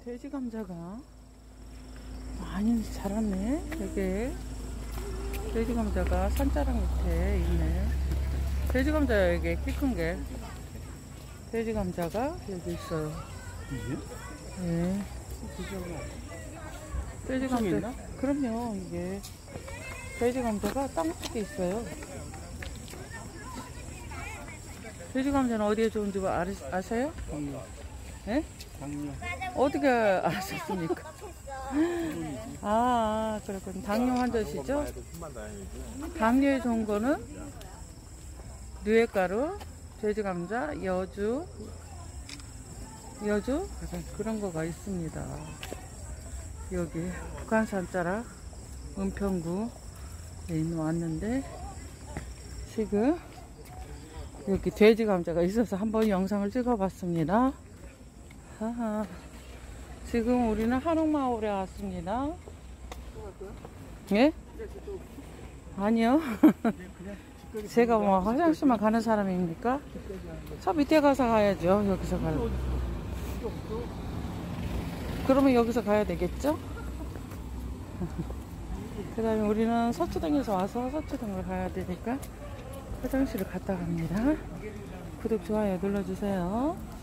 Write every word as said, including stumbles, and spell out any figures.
돼지 감자가 많이 자랐네. 여기 돼지 감자가 산자락 밑에 있네. 돼지 감자 여기 키 큰 게 돼지 감자가 여기 있어요. 네. 돼지 감자. 그럼요. 이게 돼지 감자가 땅속에 있어요. 돼지 감자는 어디에 좋은지 아, 아세요? 당뇨. 네? 당뇨. 어떻게 아셨습니까? 아, 그렇군. 당뇨 환자시죠? 당뇨에 좋은 거는 누에가루, 돼지 감자, 여주, 여주 그런 거가 있습니다. 여기 북한산 자락 은평구에 왔는데 지금 여기 돼지 감자가 있어서 한번 영상을 찍어 봤습니다. 하하. 지금 우리는 한옥마을에 왔습니다. 예? 아니요. 제가 뭐 화장실만 가는 사람입니까? 저 밑에 가서 가야죠. 여기서 가요. 그러면 여기서 가야 되겠죠? 그 다음에 우리는 서초동에서 와서 서초동을 가야 되니까 화장실을 갔다 갑니다. 구독, 좋아요 눌러주세요.